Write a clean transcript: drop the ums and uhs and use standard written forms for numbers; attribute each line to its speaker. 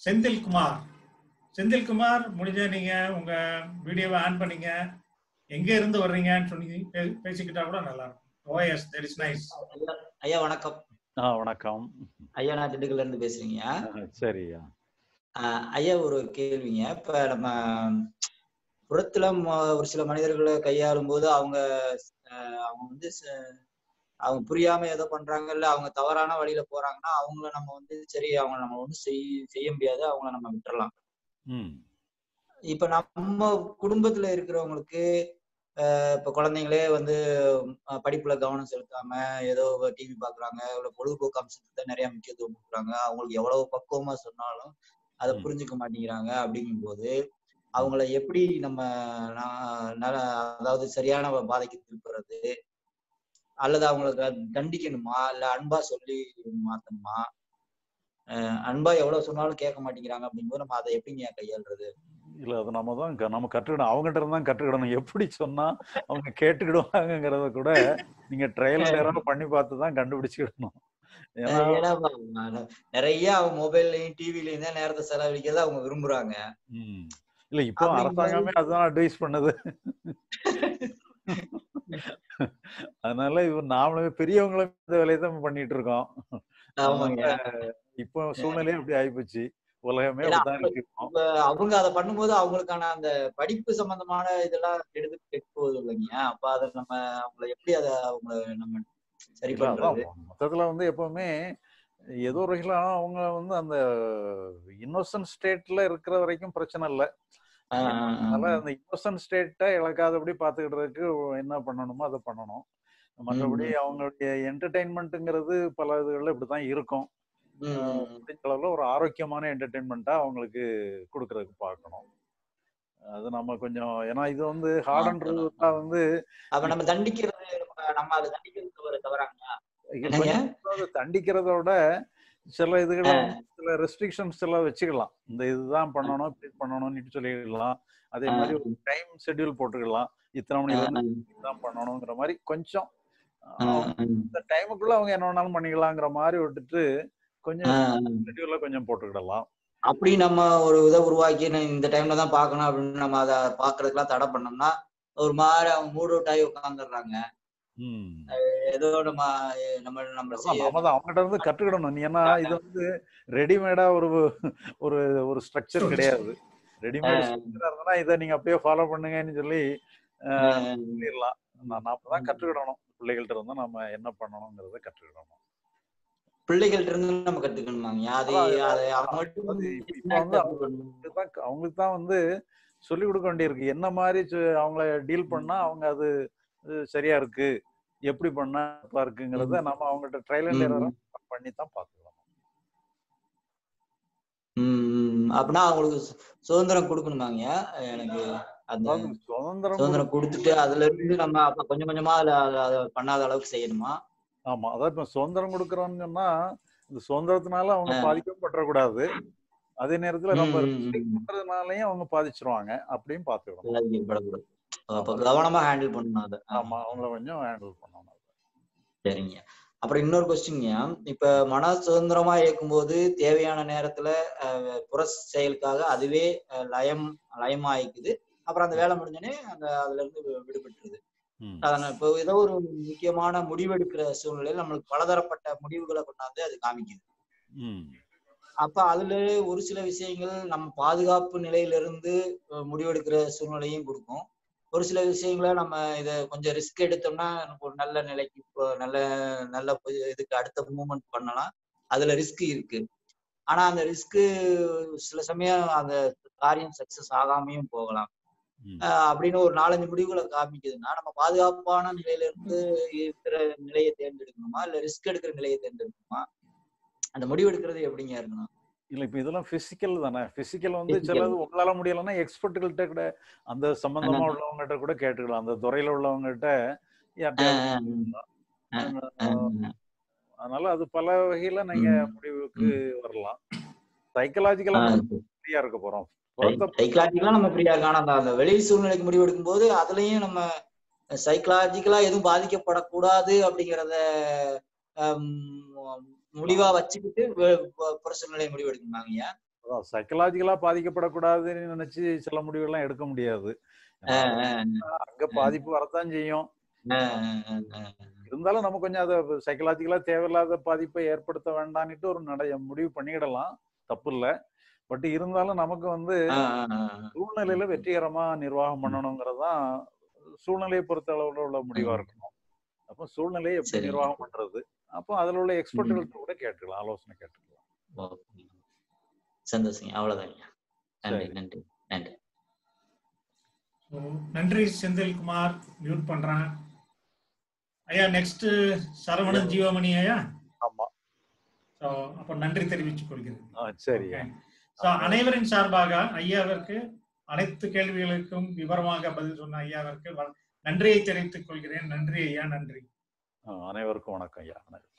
Speaker 1: செந்தில்குமார். செந்தில்குமார், முடிஞ்ச நீங்க உங்க வீடியோவை ஆன் பண்ணீங்க, எங்க இருந்து வர்றீங்கன்னு சொன்னீங்க பேசிக்கிட்டா கூட நல்லா இருக்கும். Oh yes, that is nice.
Speaker 2: ஐயா வணக்கம்.
Speaker 3: வணக்கம்
Speaker 2: ஐயா, நான் திண்டுக்கல்ல இருந்து பேசுறீங்க.
Speaker 3: சரியா
Speaker 2: ஐயா, ஒரு கேள்விங்க. இப்ப நம்ம புறத்துல ஒரு சில மனிதர்களை கையாளும் போது அவங்க வந்து அவங்க புரியாம ஏதோ பண்றாங்க, இல்ல அவங்க தவறான வழியில போறாங்கன்னா அவங்கள நம்ம வந்து சரி, அவங்க நம்ம ஒண்ணும் செய்ய முடியாது, அவங்கள நம்ம விட்டுறலாம். இப்ப நம்ம குடும்பத்துல இருக்கிறவங்களுக்கு இப்ப குழந்தைங்களே வந்து படிப்புல கவனம் செலுத்தாம ஏதோ டிவி பாக்குறாங்க, இவ்வளவு பொழுதுபோக்கு அம்சத்துக்கு தான் நிறைய முக்கியத்துவம் கொடுக்குறாங்க. அவங்களுக்கு எவ்வளவு பக்குவமா சொன்னாலும் அதை புரிஞ்சுக்க மாட்டேங்கிறாங்க. அப்படிங்கும் போது அவங்கள எப்படி நம்ம அதாவது சரியான பாதைக்கு திருப்புறது, அல்லது அவங்களுக்கு தண்டிக்கணுமா, இல்ல அன்பா சொல்லி மாத்தணுமா? அன்பா எவ்வளவு சொன்னாலும் கேட்க மாட்டேங்கிறாங்க அப்படிங்கும்போது நம்ம அதை எப்படிங்க கையாளுறது?
Speaker 3: இல்ல, அது நம்ம கற்றுக்கணும். அவங்ககிட்ட இருந்தா கற்றுக்கிடணும். எப்படி சொன்னா அவங்க கேட்டுக்கிடுவாங்கிறத கூட நீங்க ட்ரையல் அண்ட் எரர் பண்ணி பார்த்து தான் கண்டுபிடிச்சுக்கிடணும்.
Speaker 2: ஏன்னா நிறைய மொபைல்லையும் டிவிலையும் தான் நேரத்தை செலவழிக்கிறத அவங்க விரும்புறாங்க.
Speaker 3: இல்ல, இப்போ அரசாங்கமே அதுதான் அட்வைஸ் பண்ணுது. அதனால நாமளுமே பெரியவங்களும் இந்த வேலையை தான் பண்ணிட்டு இருக்கோம். இப்போ சூழ்நிலையும் அப்படி ஆயிப்போச்சு. உலகமே அப்படிதான் இருக்கு.
Speaker 2: அவங்க அதை பண்ணும்போது அவங்களுக்கான அந்த படிப்பு சம்பந்தமான இதெல்லாம் கெட்டு போகுது இல்லைங்க. அப்ப அதை நம்ம அவங்களை எப்படி அதை அவங்களை நம்ம சரி பண்றது?
Speaker 3: மொத்தத்துல வந்து எப்பவுமே ஏதோ ஒரு வகையில அவங்க வந்து அந்த இன்னோசன்ட் ஸ்டேட்ல இருக்கிற வரைக்கும் பிரச்சனை இல்லை. அதனால அந்த இன்னோசன்ட் ஸ்டேட்டை இழக்காதபடி பாத்துக்கிட்டதுக்கு என்ன பண்ணணுமோ அதை பண்ணணும். மற்றபடி அவங்களுடைய என்டர்டெயின்மெண்ட்டுங்கிறது பல இதுகள்ல இப்படிதான் இருக்கும். முடிஞ்ச அளவுல ஒரு ஆரோக்கியமான என்டர்டெயின்மெண்ட்டா அவங்களுக்கு கொடுக்கறதுக்கு பார்க்கணும். அது நம்ம கொஞ்சம், ஏன்னா இது வந்து ஹார்ட் அண்ட் ரூலா வந்து
Speaker 2: நம்ம தண்டிக்கிறது, நம்ம அதை தண்டிக்கிறது தவறாங்களா?
Speaker 3: தண்டிக்கிறதோட சில இதுகளை சில ரெஸ்ட்ரிக்ஷன்ஸ் எல்லாம் வச்சுக்கலாம். இந்த இதுதான் பண்ணணும், இப்படி பண்ணணும்னு சொல்லிடலாம். அதே மாதிரி ஒரு டைம் ஷெட்யூல் போட்டுக்கலாம். இத்தனை மணில இருந்து இதுதான் பண்ணணுங்கிற மாதிரி கொஞ்சம் இந்த டைமுக்குள்ள அவங்க என்ன வேணாலும் பண்ணிக்கலாங்கிற மாதிரி விட்டுட்டு கொஞ்சம் ஷெட்யூல்ல கொஞ்சம் போட்டுக்கிடலாம்.
Speaker 2: அப்படி நம்ம ஒரு இதை உருவாக்கி இந்த டைம்ல தான் பாக்கணும் அப்படின்னு நம்ம அதை பாக்குறதுக்கெல்லாம் தடை பண்ணோம்னா ஒரு மாதிரி அவங்க மூட் அவுட் ஆகி உட்காந்துடுறாங்க. ஏதோ
Speaker 3: அவங்ககிட்ட இருந்து கற்றுக்கிடணும். ஏன்னா இது வந்து ரெடிமேடா ஒரு ஒரு ஸ்ட்ரக்சர் கிடையாது. ரெடிமேட் ஸ்ட்ரக்சரா இருந்தா இதை நீங்க அப்படியே ஃபாலோ பண்ணுங்கன்னு சொல்லி சொல்லிடலாம். நான் அப்பதான் கற்றுக்கிடணும். பிள்ளைகள்ட்ட இருந்தா நம்ம என்ன பண்ணணுங்கிறத கற்றுக்கிடணும்.
Speaker 2: பிள்ளைகள்ட்ட இருந்து நம்ம கத்துக்கணுமாங்க.
Speaker 3: அவங்களுக்கு தான் வந்து சொல்லி கொடுக்க வேண்டியிருக்கு. என்ன மாதிரி அவங்கள டீல் பண்ணா அவங்க அது சரியா இருக்கு, எப்படி பண்ணா இருக்குங்கிறத நம்ம அவங்ககிட்ட ட்ரையல் அண்ட் எரர் பண்ணி தான் பாத்துக்கலாம்.
Speaker 2: அப்படின்னா அவங்களுக்கு சுதந்திரம் கொடுக்கணுமாங்க. எனக்கு அந்த சுதந்திரம் கொடுத்துட்டு அதுல இருந்து நம்ம கொஞ்சம் கொஞ்சமா அதை பண்ணாத அளவுக்கு செய்யணுமா?
Speaker 3: ஆமா, அதாவது இப்ப சுதந்திரம் கொடுக்கறோம்னு சொன்னா இந்த சுதந்திரத்தினால அவங்க பாதிக்கப்படக்கூடாது. அதே நேரத்துல நம்ம பண்றதுனாலயும் அவங்க பாதிச்சிருவாங்க. அப்படியும் பாத்துக்கணும்.
Speaker 2: கவனமா ஹேண்டில் பண்ணணும்.
Speaker 3: ஆமா, அவங்கள கொஞ்சம் ஹேண்டில் பண்ணணும்.
Speaker 2: சரிங்க. அப்புறம் இன்னொரு கொஸ்டின்ங்க. இப்ப மன சுதந்திரமா இருக்கும்போது தேவையான நேரத்துல புற செயலுக்காக அதுவே லயமாயிக்குது. அப்புறம் அந்த வேலை முடிஞ்சோடனே அதுல இருந்து விடுபட்டுருது. அதனால இப்போ ஏதோ ஒரு முக்கியமான முடிவெடுக்கிற சூழ்நிலையில நம்மளுக்கு பலதரப்பட்ட முடிவுகளை கொண்டாந்து அது காமிக்குது. அப்ப அதுல ஒரு சில விஷயங்கள் நம்ம பாதுகாப்பு நிலையில இருந்து முடிவெடுக்கிற சூழ்நிலையும் கொடுக்கும். ஒரு சில விஷயங்களை நம்ம இதை கொஞ்சம் ரிஸ்க் எடுத்தோம்னா ஒரு நல்ல நிலைக்கு நல்ல நல்ல இதுக்கு அடுத்த மூவ்மெண்ட் பண்ணலாம். அதுல ரிஸ்க் இருக்கு. ஆனா அந்த ரிஸ்க் சில சமயம் அந்த காரியம் சக்சஸ் ஆகாமையும் போகலாம். அப்படின்னு ஒரு 4-5 முடிவுகளை காமிக்குதுன்னா நம்ம பாதுகாப்பான நிலையில இருந்து இருக்கிற நிலையை தேர்ந்தெடுக்கணுமா, இல்ல ரிஸ்க் எடுக்கிற நிலையை தேர்ந்தெடுக்கணுமா? அந்த முடிவு எடுக்கிறது எப்படிங்க இருக்கணும்?
Speaker 3: இல்ல, இப்ப இதெல்லாம் பிசிக்கல் தானே. பிசிக்கல் வந்து சிலது உங்களால முடியலன்னா எக்ஸ்பர்ட்டுகள்கிட்ட கூட, அந்த சம்பந்தமா உள்ளவங்ககிட்ட கூட கேட்டுக்கலாம். அந்த துறையில உள்ளவங்ககிட்ட அதனால அது பல வகையில நீங்க முடிவுக்கு வரலாம். சைக்கலாஜிக்கலா ஃப்ரீயா இருக்க போறோம்.
Speaker 2: சைக்கலாஜிக்கலா நம்ம ஃப்ரீயா இருக்கோம். ஆனா அந்த வெளி சூழ்நிலைக்கு முடிவு எடுக்கும் போது அதுலயும் நம்ம சைக்கலாஜிக்கலா எதுவும் பாதிக்கப்படக்கூடாது அப்படிங்கிறத முடிவா வச்சுக்கிட்டு புற சூழ்நிலை முடிவு எடுக்கணுமாங்கய்யா?
Speaker 3: சைக்கலாஜிக்கலா பாதிக்கப்படக்கூடாதுன்னு நினைச்சு சில முடிவுகள்லாம் எடுக்க முடியாது. அங்க பாதிப்பு வரத்தான் செய்யும். இருந்தாலும் நம்ம கொஞ்சம் அதை சைக்கலாஜிக்கலா தேவையில்லாத பாதிப்பை ஏற்படுத்த வேண்டாம்னுட்டு ஒரு முடிவு பண்ணிடலாம், தப்பு இல்லை. பட் இருந்தாலும் நமக்கு வந்து சூழ்நிலையில வெற்றிகரமா நிர்வாகம் பண்ணணுங்கிறதான் சூழ்நிலையை பொறுத்த அளவுல உள்ள முடிவா இருக்கணும். அப்போ சூழ்நிலையை எப்படி நிர்வாகம் பண்றது, அப்போ அதுல உள்ள எக்ஸ்பர்ட்டுகள்கிட்ட கூட கேட்டுக்கலாம், ஆலோசனை கேட்டுக்கலாம்.
Speaker 2: சந்தோஷம். அவ்வளவுதான். நன்றி நன்றி நன்றி.
Speaker 1: நன்றி செந்தில்குமார். மியூட் பண்றேன் ஐயா. நெக்ஸ்ட் சரவணன் ஜீவமணி ஐயா.
Speaker 3: ஆமா.
Speaker 1: அப்ப நன்றி தெரிவித்துக் கொள்கிறேன்.
Speaker 3: சரி.
Speaker 1: அனைவரின் சார்பாக ஐயாவிற்கு அனைத்து கேள்விகளுக்கும் விவரமாக பதில் சொன்ன ஐயாவிற்கு நன்றியை தெரிவித்துக் கொள்கிறேன். நன்றி ஐயா. நன்றி.
Speaker 3: அனைவருக்கும் வணக்கம் ஐயா.